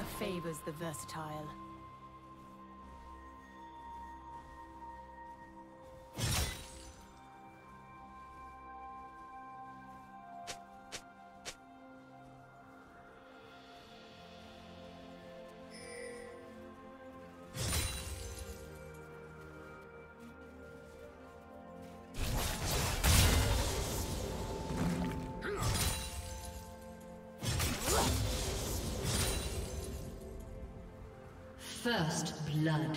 favors the versatile. First blood.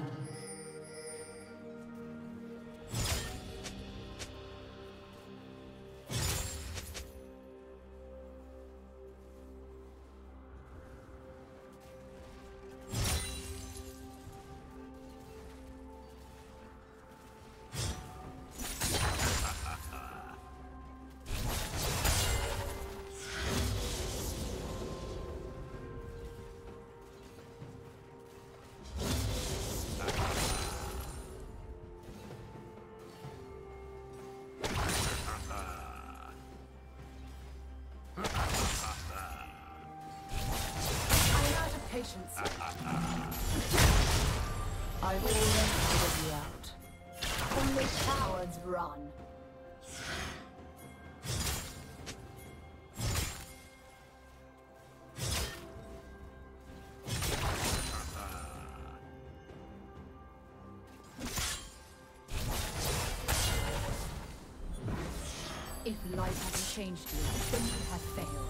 Patience. I've already figured you out. Only cowards run. If life hasn't changed you, then you have failed.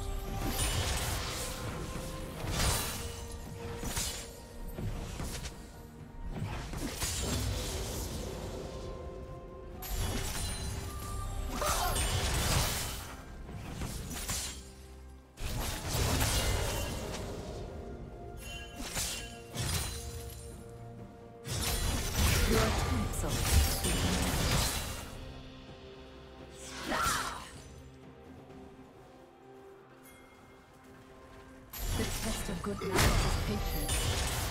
Good manners is patience.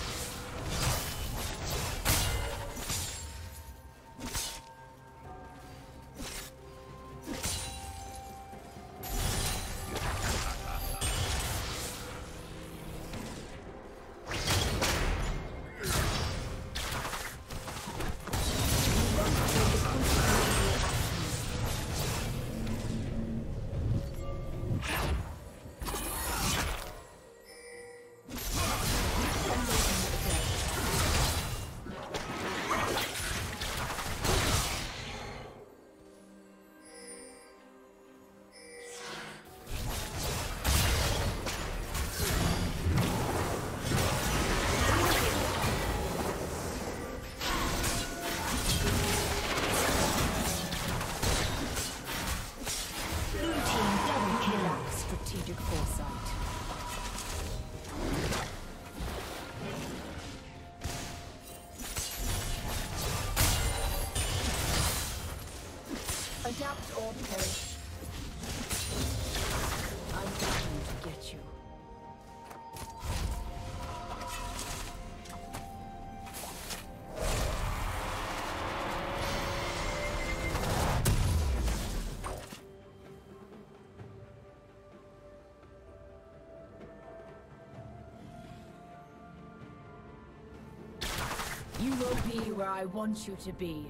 Adapt or perish. I'm coming to get you. You will be where I want you to be.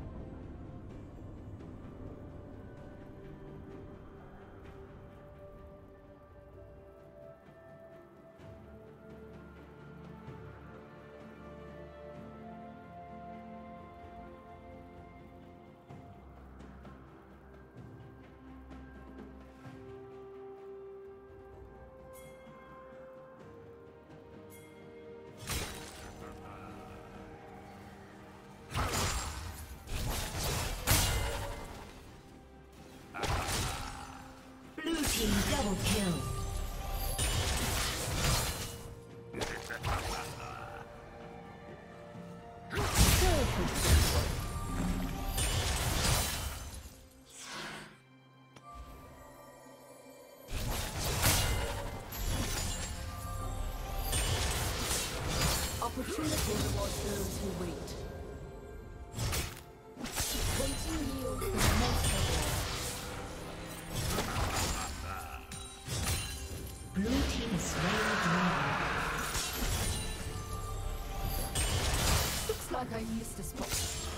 Double kill. Opportunity towards those who wait. Waiting yields the most reward. Blue team is slain. like I used to spot.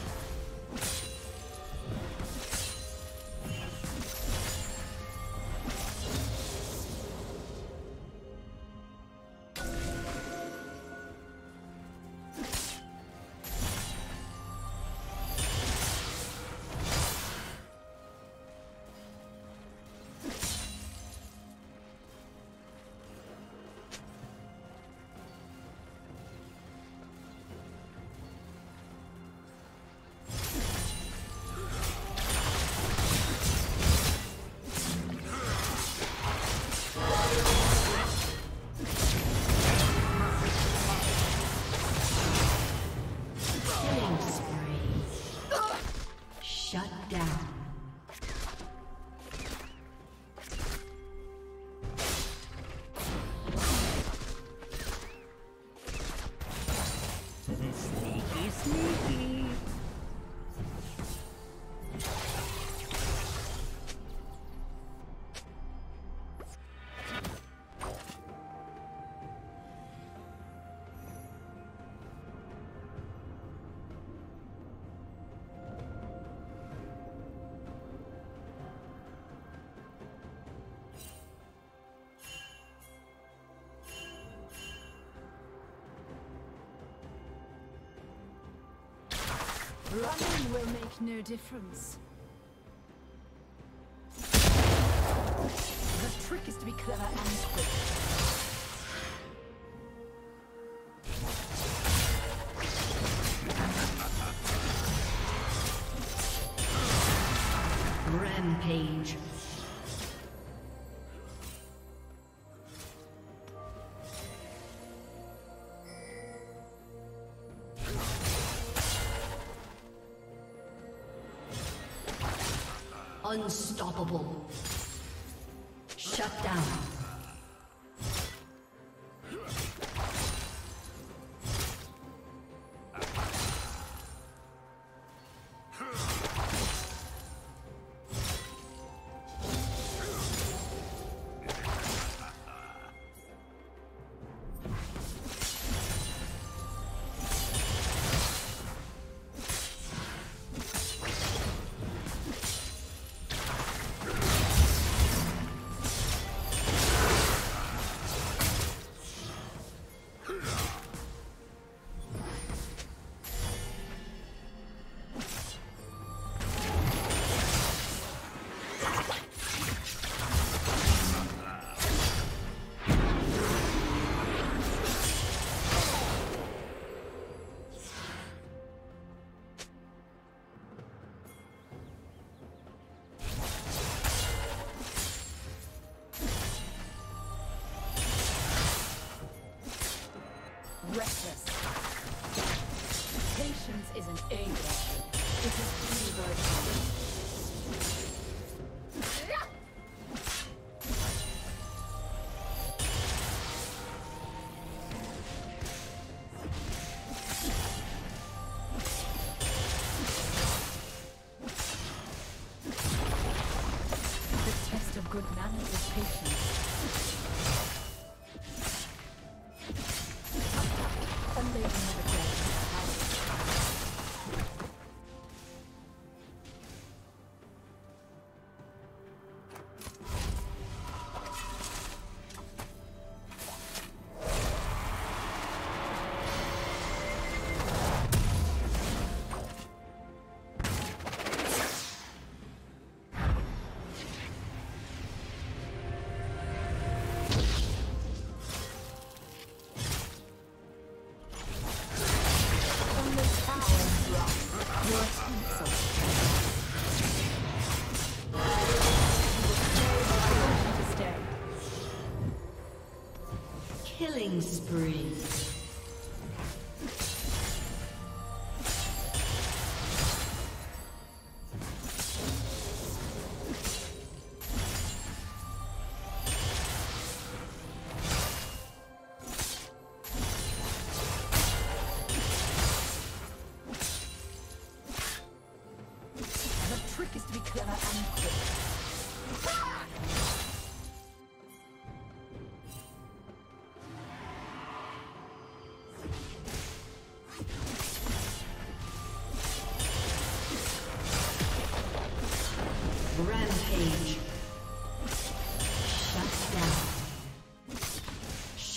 Running will make no difference. The trick is to be clever and quick. Rampage. Unstoppable. Shut down. Restless. Patience isn't a virtue. It is the virtue. The test of good manners is patience. Killing spree. The trick is to be clever and quick.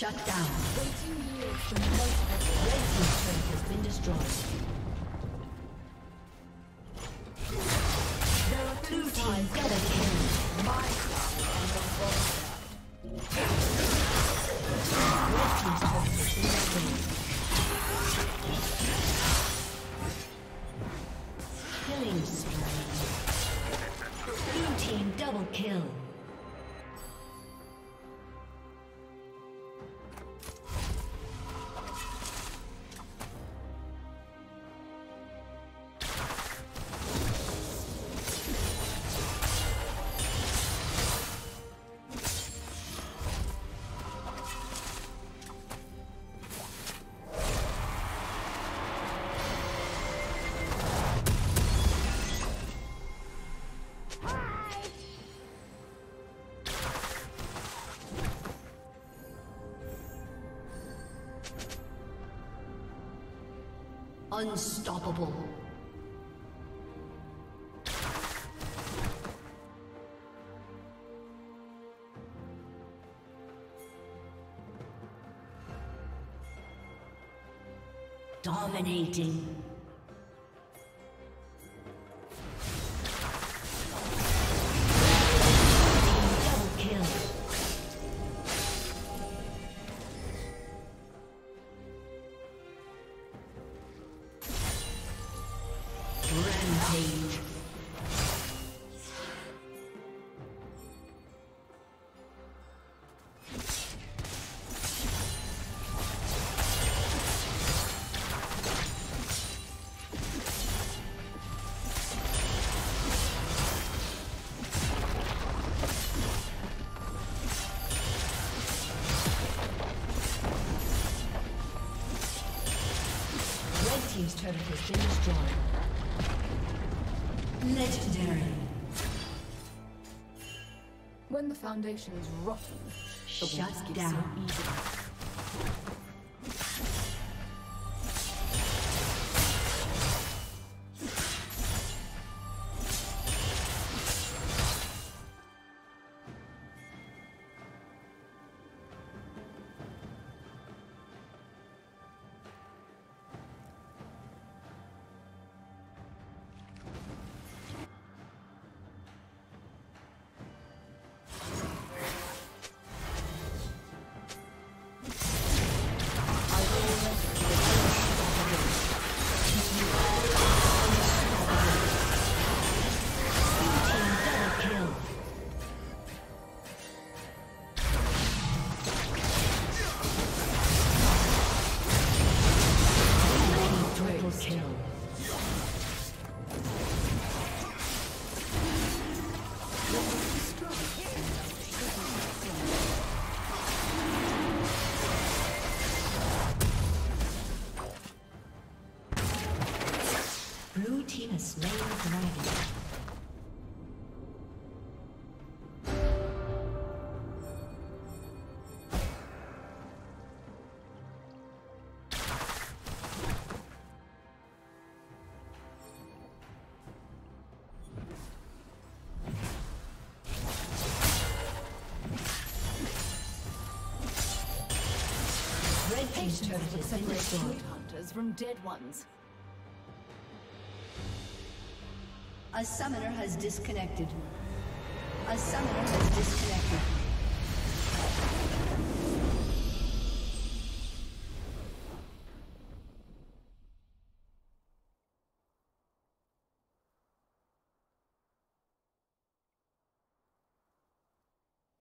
Shut down. Waiting yields the most Red team's turret has been destroyed. Blue team double kill. my cloud and the wrong Red team's turret has been destroyed. Killing spree. Blue team double kill. Unstoppable. Dominating. Double kill. Rampage. Red team's turret has been destroyed. Legendary. When the foundation is rotten, the Shut walls give down. so easily. Blue team has slain the dragon. Red team's turret has been Separate destroyed. good hunters from dead ones. A summoner has disconnected. A summoner has disconnected.